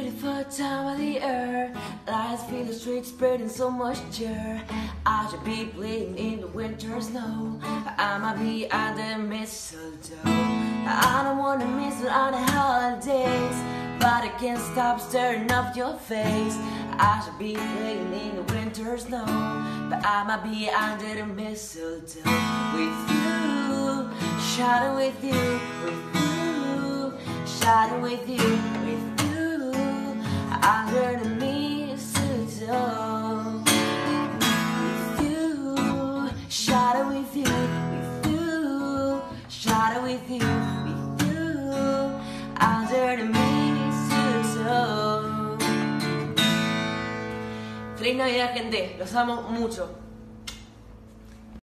beautiful time of the year. Lights fill the streets, spreading so much cheer. I should be playing in the winter snow. I might be under mistletoe. I don't wanna miss it on the holidays, but I can't stop staring off your face. I should be playing in the winter snow, but I might be under the mistletoe. With you, shouting with you, shouting with you, under the mistletoe. With you, shouting with you, shouting with you, under the mistletoe. Feliz Navidad, gente, los amo mucho.